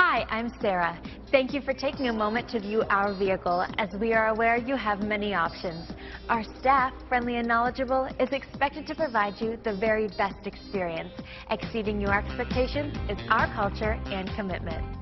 Hi, I'm Sarah. Thank you for taking a moment to view our vehicle, as we are aware you have many options. Our staff, friendly and knowledgeable, is expected to provide you the very best experience. Exceeding your expectations is our culture and commitment.